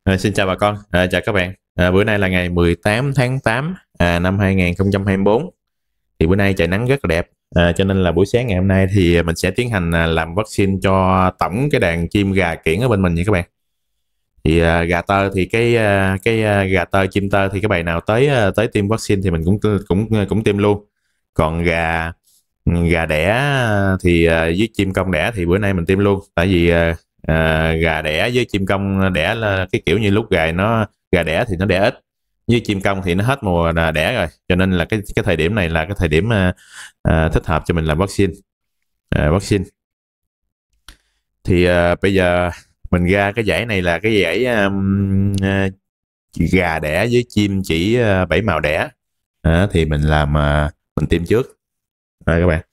Xin chào bà con, chào các bạn. Bữa nay là ngày 18 tháng 8 năm 2024. Thì bữa nay trời nắng rất là đẹp, cho nên là buổi sáng ngày hôm nay thì mình sẽ tiến hành làm vaccine cho tổng cái đàn chim gà kiểng ở bên mình nha các bạn. Thì gà tơ thì gà tơ chim tơ thì các bạn nào tới tiêm vaccine thì mình cũng tiêm luôn. Còn gà gà đẻ thì với chim công đẻ thì bữa nay mình tiêm luôn, tại vì gà đẻ với chim công đẻ là cái kiểu như lúc gà đẻ thì nó đẻ ít, với chim công thì nó hết mùa là đẻ rồi, cho nên là cái thời điểm này là cái thời điểm thích hợp cho mình làm vaccine. Thì bây giờ mình ra cái giải này là cái giải gà đẻ với chim chỉ 7 màu đẻ. Thì mình mình tiêm trước các bạn.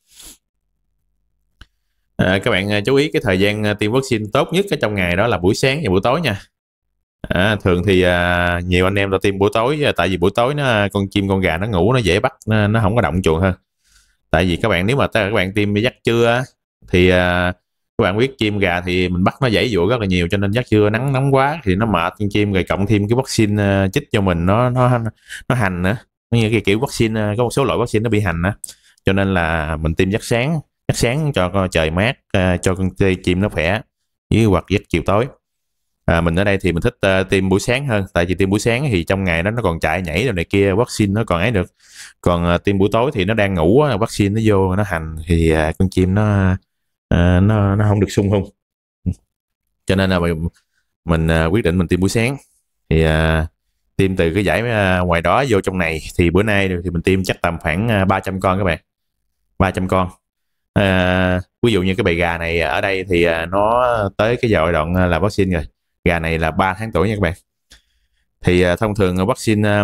Các bạn chú ý cái thời gian tiêm vaccine tốt nhất ở trong ngày đó là buổi sáng và buổi tối nha. Thường thì nhiều anh em ta tiêm buổi tối, tại vì buổi tối con chim con gà nó ngủ, nó dễ bắt, nó không có động chuồng hơn. Tại vì các bạn nếu mà các bạn tiêm giấc trưa thì các bạn biết chim gà thì mình bắt nó dãy dụa rất là nhiều, cho nên giấc trưa nắng nóng quá thì nó mệt con chim, rồi cộng thêm cái vaccine chích cho mình nó hành nữa, như cái kiểu vaccine có một số loại vaccine nó bị hành á, cho nên là mình tiêm giấc sáng cho trời mát, cho con chim nó khỏe, với hoặc giấc chiều tối. Mình ở đây thì mình thích tiêm buổi sáng hơn, tại vì tiêm buổi sáng thì trong ngày nó còn chạy nhảy rồi này kia, vaccine nó còn ấy được. Còn tiêm buổi tối thì nó đang ngủ, vaccine nó vô nó hành thì con chim nó không được sung hung, cho nên là mình quyết định mình tiêm buổi sáng. Thì tiêm từ cái giải ngoài đó vô trong này, thì bữa nay thì mình tiêm chắc tầm khoảng 300 con các bạn, 300 con. Ví dụ như cái bầy gà này ở đây thì nó tới cái giai đoạn là vaccine rồi. Gà này là 3 tháng tuổi nha các bạn. Thì thông thường vaccine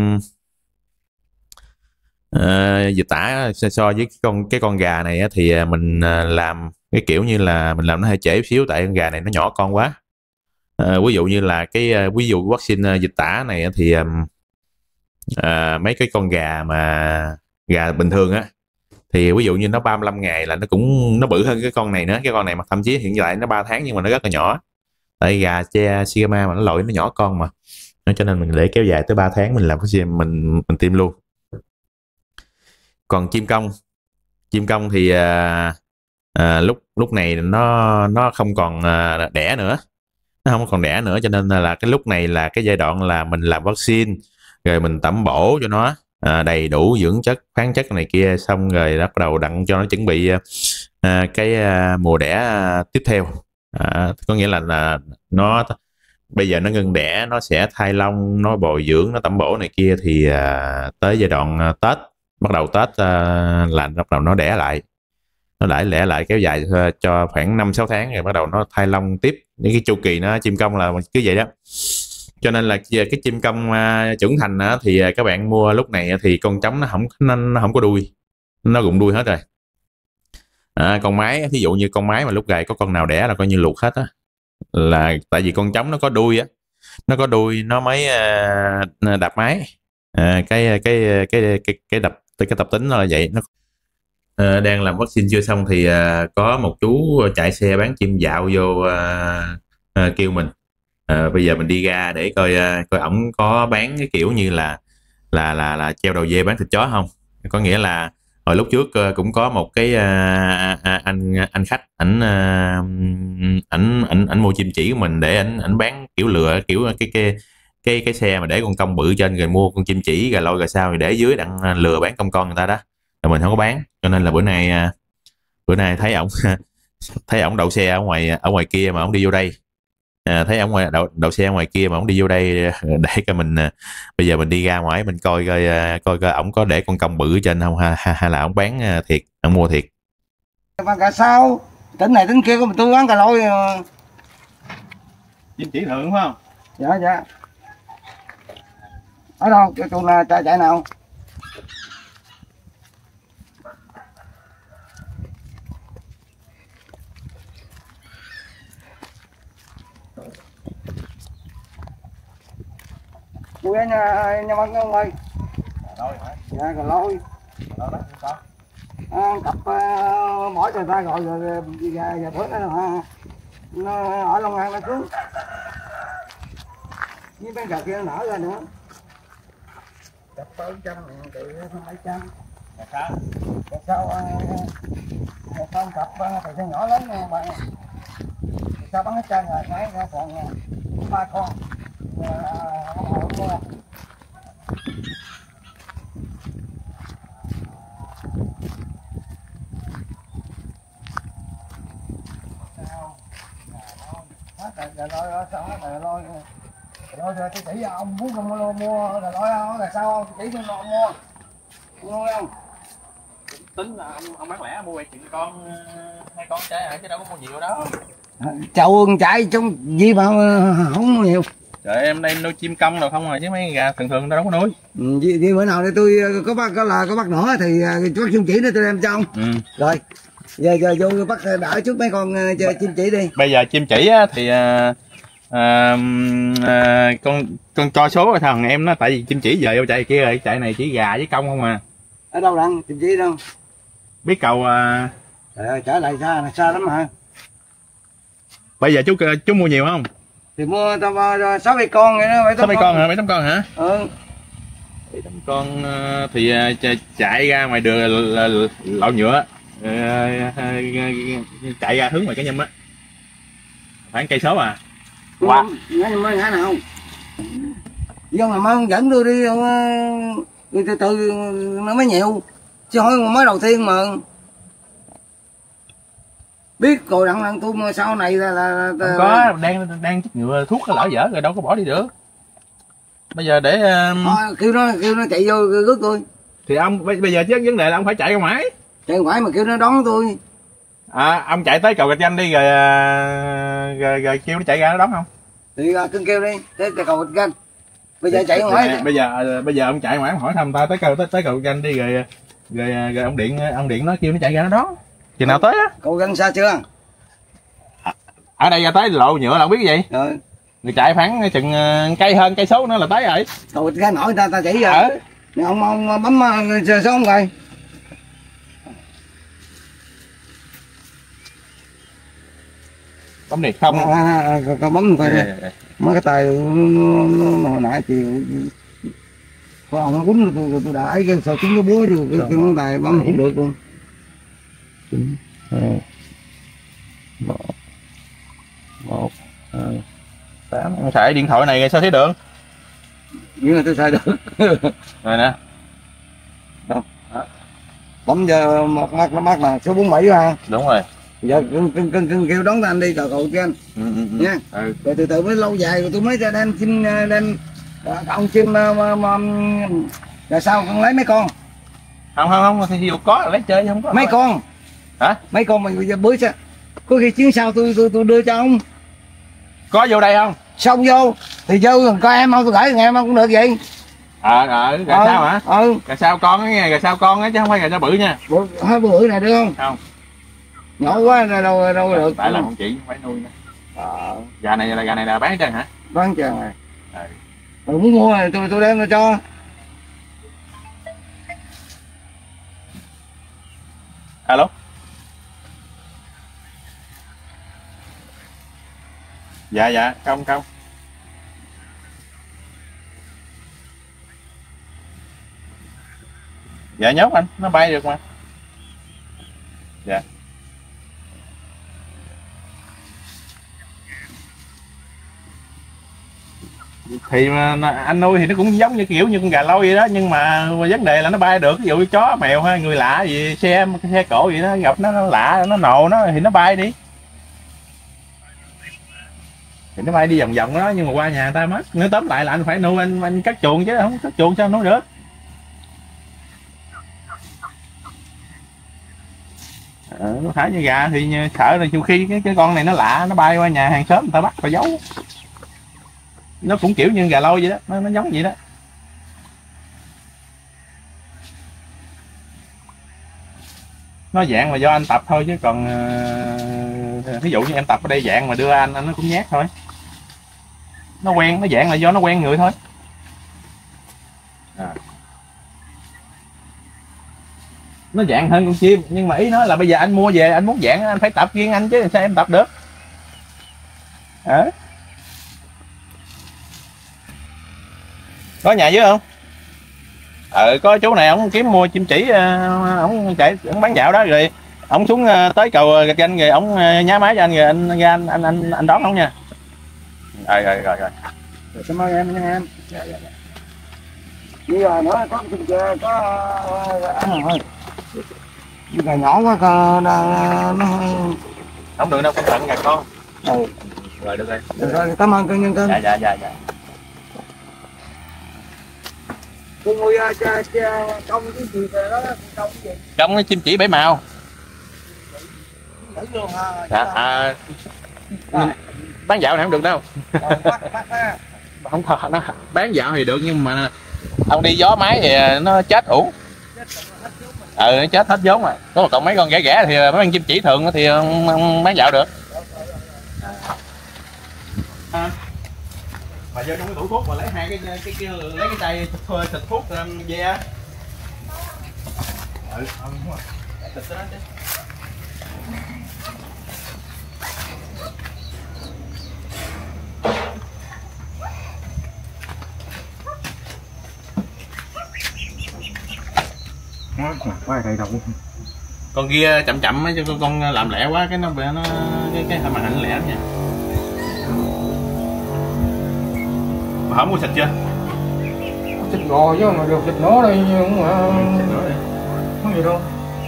dịch tả so với cái con gà này thì mình làm cái kiểu như là mình làm nó hơi trễ xíu, tại con gà này nó nhỏ con quá. Ví dụ như là ví dụ vaccine dịch tả này thì mấy cái con gà bình thường á, thì ví dụ như nó 35 ngày là nó bự hơn cái con này nữa. Cái con này mà thậm chí hiện tại nó 3 tháng nhưng mà nó rất là nhỏ, tại gà che Sigma mà nó lội nó nhỏ con mà, cho nên mình để kéo dài tới 3 tháng mình làm vaccine, mình tiêm luôn. Còn chim công thì lúc này nó không còn đẻ nữa, nó không còn đẻ nữa, cho nên là cái lúc này là cái giai đoạn là mình làm vaccine, rồi mình tẩm bổ cho nó đầy đủ dưỡng chất, khoáng chất này kia, xong rồi bắt đầu đặng cho nó chuẩn bị mùa đẻ tiếp theo. Có nghĩa là nó bây giờ nó ngưng đẻ, nó sẽ thai lông, nó bồi dưỡng, nó tẩm bổ này kia, thì tới giai đoạn Tết, bắt đầu Tết là bắt đầu nó đẻ lại, đẻ lại kéo dài cho khoảng 5-6 tháng, rồi bắt đầu nó thai lông tiếp. Những cái chu kỳ nó chim công là cứ vậy đó. Cho nên là cái chim công trưởng thành thì các bạn mua lúc này thì con trống nó không có đuôi, nó rụng đuôi hết rồi. Con mái, ví dụ như con mái mà lúc gầy có con nào đẻ là coi như luộc hết á, là tại vì con trống nó có đuôi á, nó có đuôi nó mới đạp mái. Cái tập tính nó là vậy. Nó đang làm vaccine chưa xong thì có một chú chạy xe bán chim dạo vô kêu mình bây giờ mình đi ra để coi ổng có bán cái kiểu như là treo đầu dê bán thịt chó không. Có nghĩa là hồi lúc trước cũng có một cái anh khách, ảnh mua chim chỉ của mình để ảnh bán kiểu lừa, kiểu cái xe mà để con công bự trên, rồi mua con chim chỉ gà lôi gà sao rồi để dưới đặng lừa bán con người ta đó, rồi mình không có bán. Cho nên là bữa nay thấy ổng đậu xe ở ngoài kia mà ổng đi vô đây. Thấy ổng đậu xe ở ngoài kia mà ổng đi vô đây để cho mình bây giờ mình đi ra ngoài mình coi ổng có để con công bự trên không, hay là ổng bán thiệt, ổng mua thiệt. Bán gà sao tỉnh này tỉnh kia, tôi bán gà lôi Chim chỉ thường phải không? Dạ. Ở đâu cái con chạy nào? Tôi nhà bác ông ơi. Dạ gà lôi. Cặp mỗi người ta gọi rồi gà phớt đó hả? Nó ở Long An nó cứ. với mấy cặp kia nó nở ra nữa. Cặp 400 thì 200. Là sao? Cặp sau con cặp thì sẽ nhỏ lớn nha bạn. Sao bắn hết trơn rồi, nãy còn 3 con. Rồi sao hết rồi rồi tôi chỉ ông muốn mua rồi nói là sao không chỉ cho mua không Tính là ông bán lẻ mua chuyện con 2 con trái hả chứ đâu có mua nhiều đó. Chậu chạy trong gì mà không nhiều. Trời em đây nuôi chim công đâu không rồi chứ mấy gà thường thường đâu có nuôi. Vì bữa nào để tôi có bắt nữa thì bác chim chỉ để tôi đem cho ông. Rồi giờ vô bắt đỡ trước mấy con chim chỉ đi. Bây giờ chim chỉ á, thì con cho số thằng em nó tại vì chim chỉ về vô chạy kia rồi chạy này chỉ gà với công không à. Ở đâu đặng chim chỉ đâu Biết cầu trời ơi trở lại xa lắm hả. Bây giờ chú mua nhiều không? Thì mua tao 6 con vậy đó. 6 con hả? 7-8 con hả? 7-8 con thì chạy ra ngoài đường là lậu nhựa, chạy ra hướng ngoài cái nhâm á khoảng cây số à. Qua ngã nào dân là mới dẫn tôi đi từ từ nó mới nhiều chứ hỏi mới đầu tiên mà biết rồi đặng tôi mà sau này là không có đang chích ngừa thuốc nó lỡ dở rồi đâu có bỏ đi được. Bây giờ để kêu nó chạy vô rước tôi thì ông bây giờ chứ vấn đề là ông phải chạy ra ngoài. Chạy ngoài mà kêu nó đón tôi. Ông chạy tới cầu Gạch Danh đi rồi kêu nó chạy ra nó đón không? Thì cưng kêu đi tới cầu Gạch Danh. Bây giờ chạy ngoài. Bây giờ ông chạy ngoài ông hỏi thăm ta tới cầu Gạch Danh đi rồi ông điện nó kêu nó chạy ra nó đón. Chừng nào tới á? Cầu Gạch Danh xa chưa? Ở đây ra tới lộ nhựa là không biết cái gì. Rồi. Người chạy khoảng chừng cây số nữa là tới rồi. Cầu Gạch Danh hỏi ta chỉ rồi. Ông bấm số không rồi. Bấm đi không? Con bấm coi đi. Mấy cái tay hồi nãy thì ông nó quýnh tôi đãi cái sao chúng nó búa rồi cái ngón tay bấm không được luôn. 1 2 8. Ông xài điện thoại này sao thấy được? Nhưng mà tôi xài được. Rồi nè. Đâu? Bấm giờ một mắt nó mắc là số 47 ha. Đúng rồi. Giờ cưng kêu đón anh đi cầu cho anh nha. Rồi từ từ mới lâu dài rồi tôi mới ra đem chim ông chim rồi sao con lấy mấy con? Không thì dù có là lấy chơi không có. Mấy con? Hả? Mấy con mà giờ bữa sao? Có khi chuyến sau tôi đưa cho ông. Có vô đây không? Xong vô thì vô coi em không tôi gửi em cũng được vậy. Gà sao hả? Gà sao con á nghe, gà sao con á chứ không phải gà sao bự nha. Hai bự này được không? Không. Nhỏ quá đâu được. Tại là con chị phải nuôi nữa. Gà này là bán chân hả? Bán chân rồi. Rồi muốn mua này tôi đem cho. Alo. Dạ không. Dạ nhốt anh, nó bay được mà. Dạ. Thì mà anh nuôi thì nó cũng giống như kiểu như con gà lôi vậy đó, nhưng mà vấn đề là nó bay được. Ví dụ chó mèo hay người lạ gì xe cổ gì đó gặp nó lạ nó nồ nó thì nó bay đi. Thì nó bay đi vòng vòng đó, nhưng mà qua nhà người ta mất. Nếu tóm lại là anh phải nuôi, anh cắt chuồng chứ không cắt chuồng sao nuôi được. Nó thả như gà thì sợ là nhiều khi cái con này nó lạ nó bay qua nhà hàng xóm người ta bắt và giấu. Nó cũng kiểu như gà lôi vậy đó, nó giống vậy đó. Nó dạng mà do anh tập thôi chứ còn ví dụ như em tập ở đây dạng mà đưa anh nó cũng nhát thôi. Nó quen, nó dạng là do nó quen người thôi. Nó dạng hơn con chim, nhưng mà ý nói là bây giờ anh mua về anh muốn dạng anh phải tập riêng anh chứ sao em tập được. Có nhà dưới không? Có chú này ổng kiếm mua chim chỉ, ổng chạy ổng bán dạo đó rồi ổng xuống tới cầu gạch Ganh rồi ổng nhá máy cho anh rồi anh ra anh đón ổng nha. Rồi. Cảm ơn em nha em. Bây giờ nữa có ăn rồi. Bây giờ nhỏ quá nó không được đâu, cẩn thận nha con. Ừ. Rồi được rồi. Được rồi, cảm ơn cưng nhân cưng. Dạ. Cô nuôi công cái gì rồi đó, công cái gì? Trong cái chim chỉ 7 màu. Thử luôn ha. Bán dạo này không được đâu. Bắt ha. Không thật, nó bán dạo thì được nhưng mà ông đi gió máy thì nó chết uổng. Nó chết hết vốn rồi. Có còn mấy con ghẻ thì mấy con chim chỉ thường thì ông bán dạo được. Mà vô trong cái tủ thuốc mà lấy hai cái lấy cái chai xịt thuốc ve. Đúng rồi. Xịt cái đó chứ. Quá đầy đầu. Con kia chậm cho con làm lẹ quá cái nó cái màn hình lẹ nha. Mà không mua xịt chưa? Xịt rồi chứ mà được xịt nó đây nhưng mà không gì đâu.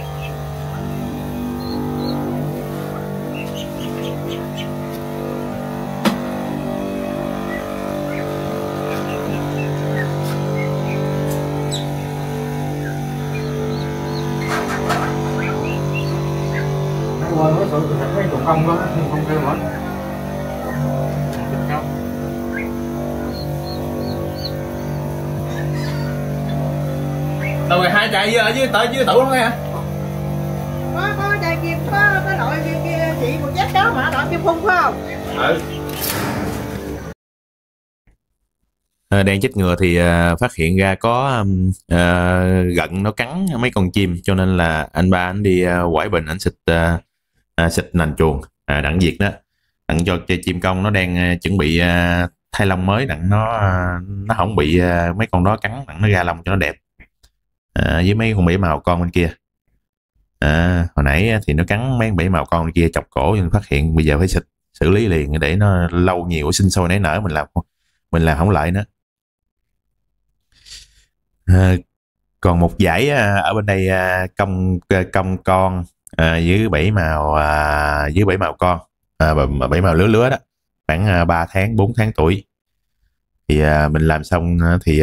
Quên cái sự mấy tụi không đó, không kêu nữa. Đâu rồi, hai chai ở dưới tủ luôn nha. Có chai kim, có loại kia chị một dép đó mà loại kim phun phải không? Đang chích ngừa thì phát hiện ra có gận nó cắn mấy con chim, cho nên là anh ba anh đi quải bình anh xịt nành chuồng đặng diệt đó, đặng cho chim công nó đang chuẩn bị thay lông mới, đặng nó không bị mấy con đó cắn, đặng nó ra lông cho nó đẹp. Với mấy con bể màu con bên kia, hồi nãy thì nó cắn mấy con bể màu con bên kia chọc cổ, nhưng phát hiện bây giờ phải xịt xử lý liền để nó lâu nhiều sinh sôi nảy nở, mình làm không lại nữa. Còn một dãy ở bên đây công con dưới 7 màu con, bảy màu lứa đó, khoảng 3 tháng 4 tháng tuổi thì mình làm xong thì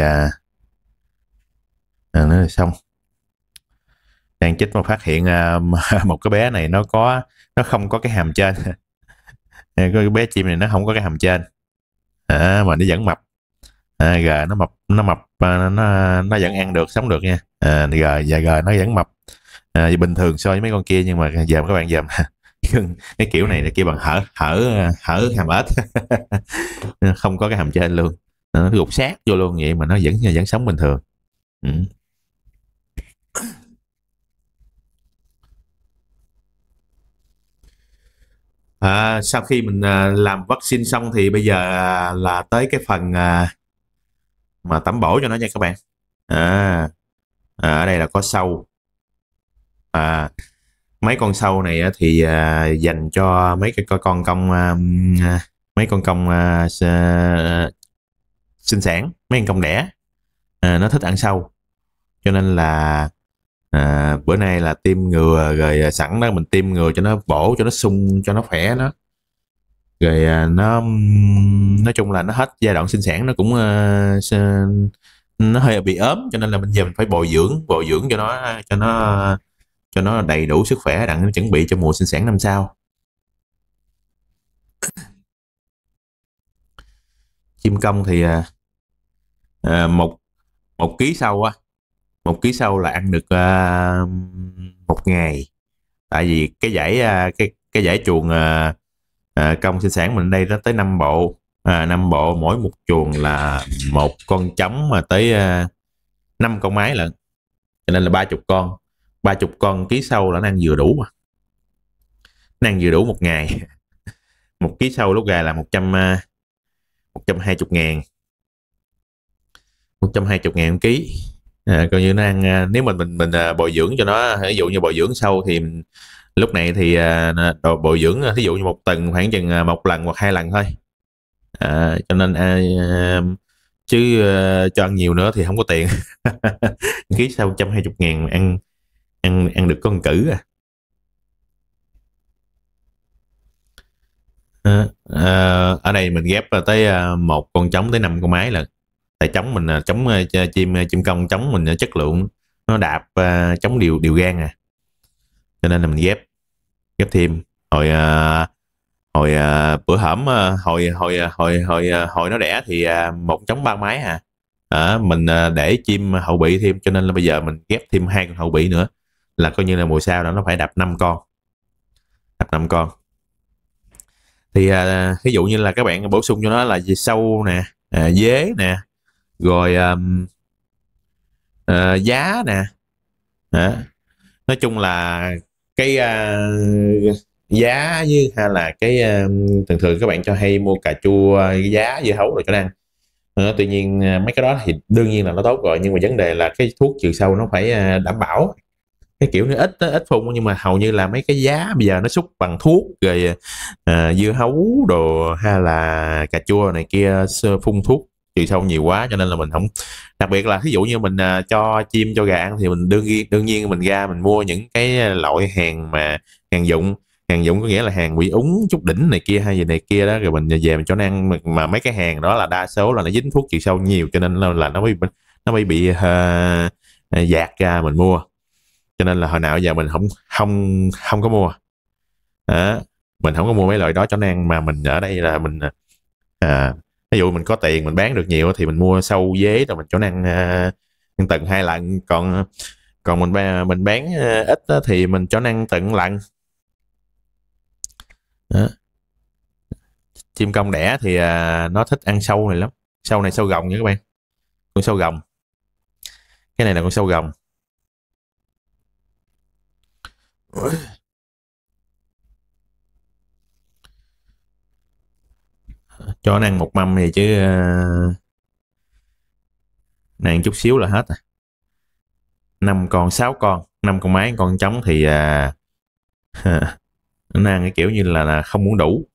nó là xong. Đang chích mà phát hiện một cái bé này nó không có cái hàm trên. Cái bé chim này nó không có cái hàm trên, mà nó vẫn mập. Gờ nó mập nó vẫn ăn được, sống được nha. Gờ nó vẫn mập bình thường so với mấy con kia, nhưng mà giờ các bạn dòm cái kiểu này là kia bằng hở hàm ếch. Không có cái hàm trên luôn, nó gục sát vô luôn, vậy mà nó vẫn sống bình thường. Sau khi mình làm vaccine xong thì bây giờ là tới cái phần mà tẩm bổ cho nó nha các bạn. Ở đây là có sâu. Mấy con sâu này thì dành cho mấy cái con công mấy con công sinh sản, mấy con công đẻ, nó thích ăn sâu, cho nên là bữa nay là tiêm ngừa rồi, sẵn đó mình tiêm ngừa cho nó bổ, cho nó sung, cho nó khỏe nó, rồi nó nói chung là nó hết giai đoạn sinh sản, nó cũng nó hơi bị ốm, cho nên là bây giờ mình phải bồi dưỡng cho nó đầy đủ sức khỏe, đặng chuẩn bị cho mùa sinh sản năm sau. Chim công thì một ký sâu là ăn được một ngày, tại vì cái dãy chuồng công sinh sản mình đây nó tới 5 bộ, 5 bộ, mỗi một chuồng là một con trống mà tới 5 con mái lận, cho nên là 30 con ký sâu là nó ăn vừa đủ, mà nó ăn vừa đủ một ngày. Một ký sâu lúc gà là 120.000, 120.000 ký. Coi như nó ăn, nếu mình bồi dưỡng cho nó, ví dụ như bồi dưỡng sâu thì lúc này thì đồ bồi dưỡng ví dụ như một tuần khoảng chừng 1 lần hoặc 2 lần thôi. Cho nên chứ cho ăn nhiều nữa thì không có tiền. Ký sau 120.000 ăn được con cử ở đây mình ghép tới 1 con trống tới 5 con mái là tại trống mình trống chim công trống mình chất lượng nó đạp trống đều gan cho nên là mình ghép thêm hồi bữa hổm hồi nó đẻ thì 1 trống 3 mái mình để chim hậu bị thêm, cho nên là bây giờ mình ghép thêm 2 con hậu bị nữa là coi như là mùa sau đó nó phải đạp 5 con. Thì ví dụ như là các bạn bổ sung cho nó là sâu nè, dế nè, rồi giá nè. Nói chung là cái giá với hay là cái thường các bạn cho hay mua cà chua giá dưa hấu rồi cho ăn. Tuy nhiên mấy cái đó thì đương nhiên là nó tốt rồi, nhưng mà vấn đề là cái thuốc trừ sâu nó phải đảm bảo. Cái kiểu nó ít phun, nhưng mà hầu như là mấy cái giá bây giờ nó xúc bằng thuốc rồi dưa hấu đồ hay là cà chua này kia phun thuốc trừ sâu nhiều quá, cho nên là mình không. Đặc biệt là ví dụ như mình cho chim cho gà ăn thì mình đương nhiên mình ra mình mua những cái loại hàng mà hàng dụng có nghĩa là hàng bị úng chút đỉnh này kia hay gì này kia đó, rồi mình về mình cho nó ăn. Mà mấy cái hàng đó là đa số là nó dính thuốc trừ sâu nhiều, cho nên là nó mới bị dạt ra mình mua. Cho nên là hồi nào giờ mình không có mua. Mình không có mua mấy loại đó cho nó ăn, mà mình ở đây là mình ví dụ mình có tiền mình bán được nhiều thì mình mua sâu dế rồi mình cho nó ăn tuần 2 lần, còn mình bán ít thì mình cho nó ăn tuần lần. Chim công đẻ thì nó thích ăn sâu này lắm. Sâu này sâu gồng nha các bạn, con sâu gồng. Cái này là con sâu gồng. Cho nó ăn một mâm thì chứ nó ăn chút xíu là hết 5 con 6 con 5 con mái con trống thì nó ăn cái kiểu như là không muốn đủ.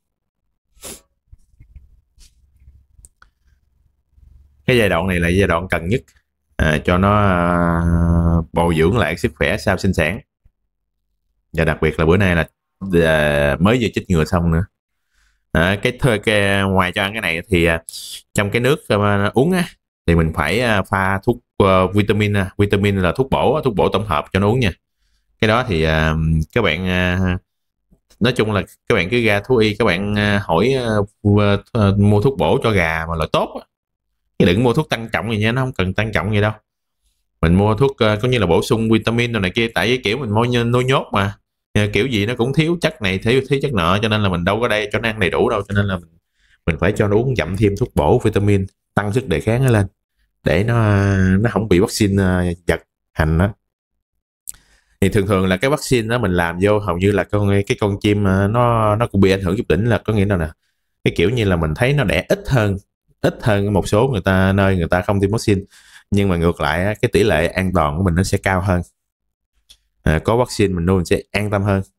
Cái giai đoạn này là giai đoạn cần nhất cho nó bồi dưỡng lại sức khỏe sau sinh sản. Và đặc biệt là bữa nay là mới vừa chích ngừa xong nữa. Ngoài cho ăn cái này thì trong cái nước uống thì mình phải pha thuốc vitamin. Vitamin là thuốc bổ tổng hợp cho nó uống nha. Cái đó thì các bạn nói chung là các bạn cứ ra thú y các bạn hỏi mua thuốc bổ cho gà mà loại tốt, chứ đừng mua thuốc tăng trọng gì nha, nó không cần tăng trọng gì đâu. Mình mua thuốc có như là bổ sung vitamin rồi này kia, tại vì kiểu mình nuôi nhốt mà kiểu gì nó cũng thiếu chất này thiếu chất nọ, cho nên là mình đâu có đây cho nó ăn đầy đủ đâu, cho nên là mình phải cho nó uống dặm thêm thuốc bổ vitamin tăng sức đề kháng nó lên để nó không bị vaccine giật hành đó. Thì thường là cái vaccine đó mình làm vô hầu như là cái con chim nó cũng bị ảnh hưởng chút đỉnh, là có nghĩa là nè, cái kiểu như là mình thấy nó đẻ ít hơn một số nơi người ta không tiêm vaccine, nhưng mà ngược lại cái tỷ lệ an toàn của mình nó sẽ cao hơn. Có vaccine mình nuôi mình sẽ an tâm hơn.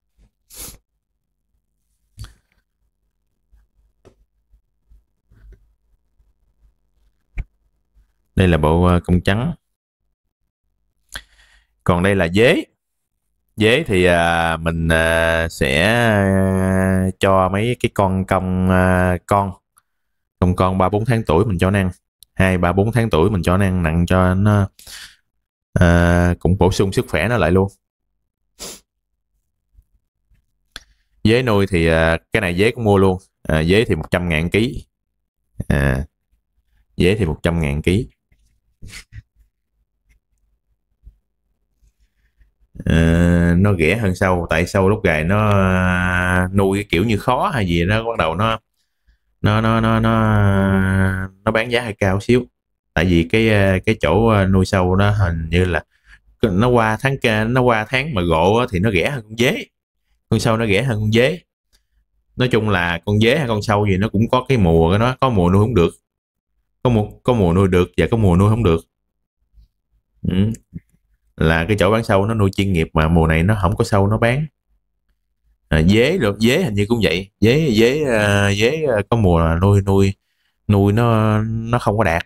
Đây là bộ công trắng. Còn đây là dế. Dế thì mình sẽ cho mấy cái con 3-4 tháng tuổi mình cho nó ăn. 2-3-4 tháng tuổi mình cho nó ăn nặng cho nó cũng bổ sung sức khỏe nó lại luôn. Dế nuôi thì cái này dế cũng mua luôn. Dế thì 100.000 ký. Dế thì 100.000 ký. Nó rẻ hơn sâu, tại sâu lúc gài nó nuôi cái kiểu như khó hay gì đó, bắt đầu nó bán giá hơi cao xíu. Tại vì cái chỗ nuôi sâu nó hình như là nó qua tháng mà gộ thì nó rẻ hơn con dế. Con sâu nó rẻ hơn con dế. Nói chung là con dế hay con sâu gì nó cũng có cái mùa của nó, có mùa nuôi không được, có mùa nuôi được và có mùa nuôi không được. Là cái chỗ bán sâu nó nuôi chuyên nghiệp mà mùa này nó không có sâu nó bán. Dế được, dế hình như cũng vậy, dế có mùa là nuôi nó không có đạt,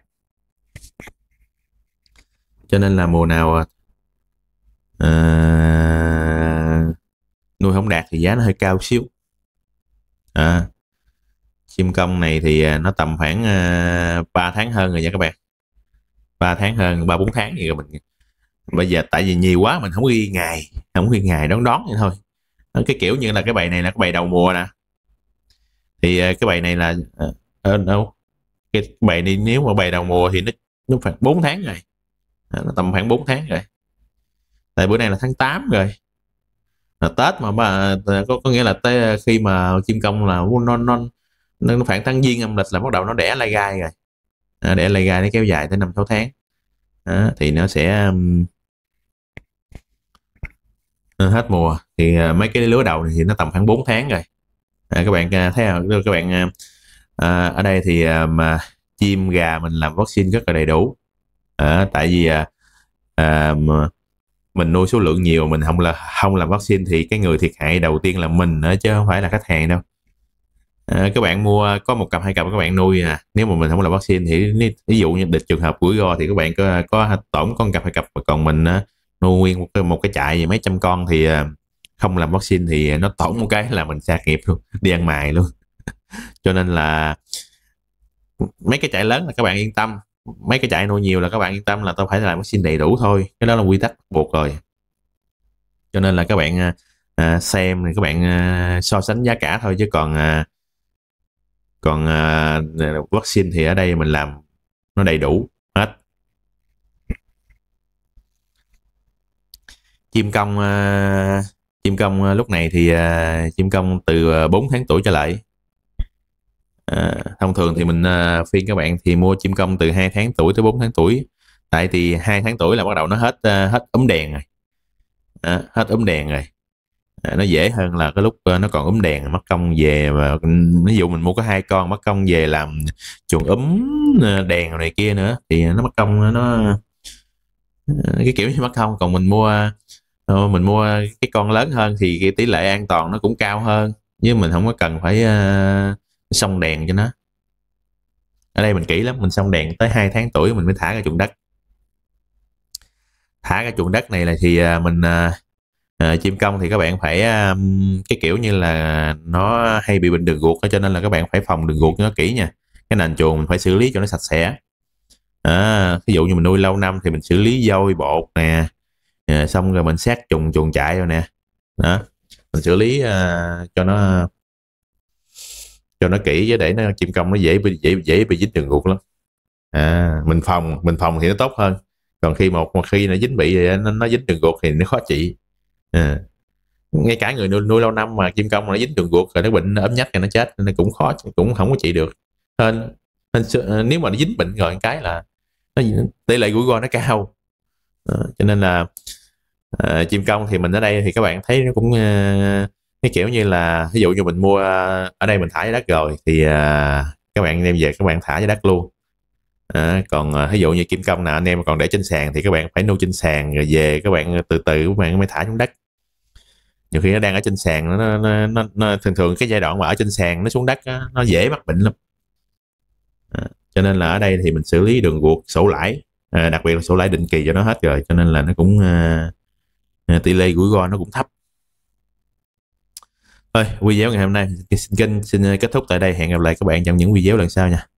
cho nên là mùa nào nuôi không đạt thì giá nó hơi cao xíu. Chim công này thì nó tầm khoảng 3 tháng hơn rồi nha các bạn, 3 tháng hơn, 3-4 tháng gì rồi. Mình bây giờ tại vì nhiều quá mình không ghi ngày đón vậy thôi. Cái kiểu như là cái bài này là cái bài đầu mùa nè, thì cái bài này là đâu cái bài này nếu mà bài đầu mùa thì nó phải 4 tháng rồi, nó tầm khoảng 4 tháng rồi, tại bữa nay là tháng 8 rồi, là Tết mà có nghĩa là tới khi mà chim công là nó khoảng tháng Giêng âm lịch là bắt đầu nó đẻ lai gai rồi, đẻ lai gai nó kéo dài tới 5-6 tháng. Thì nó sẽ hết mùa thì mấy cái lứa đầu thì nó tầm khoảng 4 tháng rồi. Các bạn thấy không? Các bạn ở đây thì mà chim gà mình làm vaccine rất là đầy đủ. Tại vì mình nuôi số lượng nhiều, mình không làm vaccine thì cái người thiệt hại đầu tiên là mình chứ không phải là khách hàng đâu. Các bạn mua có 1 cặp 2 cặp các bạn nuôi, nếu mà mình không làm vaccine thì ví dụ như địch trường hợp rủi ro thì các bạn có tổn con cặp 2 cặp, còn mình nuôi nguyên một cái trại gì mấy trăm con thì không làm vaccine thì nó tổn một cái là mình sa nghiệp luôn, đi ăn mài luôn. Cho nên là mấy cái trại lớn là các bạn yên tâm, mấy cái trại nuôi nhiều là các bạn yên tâm là tôi phải làm vaccine đầy đủ thôi, cái đó là quy tắc buộc rồi. Cho nên là các bạn xem thì các bạn so sánh giá cả thôi, chứ còn vaccine thì ở đây mình làm nó đầy đủ hết. Chim công lúc này thì chim công từ 4 tháng tuổi trở lại. Thông thường thì mình khuyên các bạn thì mua chim công từ 2 tháng tuổi tới 4 tháng tuổi, tại thì 2 tháng tuổi là bắt đầu nó hết ấm đèn rồi, hết ấm đèn rồi. Nó dễ hơn là cái lúc nó còn ấm đèn mất công về, mà ví dụ mình mua có 2 con mất công về làm chuồng đèn này kia nữa thì nó mất công, nó cái kiểu như mất công. Còn mình mua cái con lớn hơn thì cái tỷ lệ an toàn nó cũng cao hơn, nhưng mình không có cần phải xông đèn cho nó. Ở đây mình kỹ lắm, mình xông đèn tới 2 tháng tuổi mình mới thả cái chuồng đất. Thả cái chuồng đất này là thì mình chim công thì các bạn phải cái kiểu như là nó hay bị bệnh đường ruột, cho nên là các bạn phải phòng đường ruột cho nó kỹ nha. Cái nền chuồng mình phải xử lý cho nó sạch sẽ. Ví dụ như mình nuôi lâu năm thì mình xử lý vôi bột nè, xong rồi mình sát chuồng trại rồi nè, đó mình xử lý cho nó kỹ, chứ để nó chim công nó dễ bị dính đường ruột lắm. Mình phòng thì nó tốt hơn, còn một khi nó dính nó dính đường ruột thì nó khó trị. Ngay cả người nuôi lâu năm mà chim công mà nó dính đường ruột rồi nó bệnh, nó ấm nhách rồi nó chết, nên cũng khó, cũng không có trị được. Nếu mà nó dính bệnh rồi cái là tỷ lệ rủi ro nó cao. Cho nên là chim công thì mình ở đây thì các bạn thấy nó cũng cái kiểu như là ví dụ như mình mua ở đây mình thả dưới đất rồi thì các bạn đem về các bạn thả dưới đất luôn. Còn ví dụ như kim công nào anh em còn để trên sàn thì các bạn phải nuôi trên sàn, rồi về các bạn từ từ các bạn mới thả xuống đất. Nhiều khi nó đang ở trên sàn, nó thường cái giai đoạn mà ở trên sàn nó xuống đất nó dễ mắc bệnh lắm. Cho nên là ở đây thì mình xử lý đường ruột, sổ lãi, đặc biệt là sổ lãi định kỳ cho nó hết rồi, cho nên là nó cũng tỷ lệ rủi ro nó cũng thấp. Thôi video ngày hôm nay kênh xin kết thúc tại đây, hẹn gặp lại các bạn trong những video lần sau nha.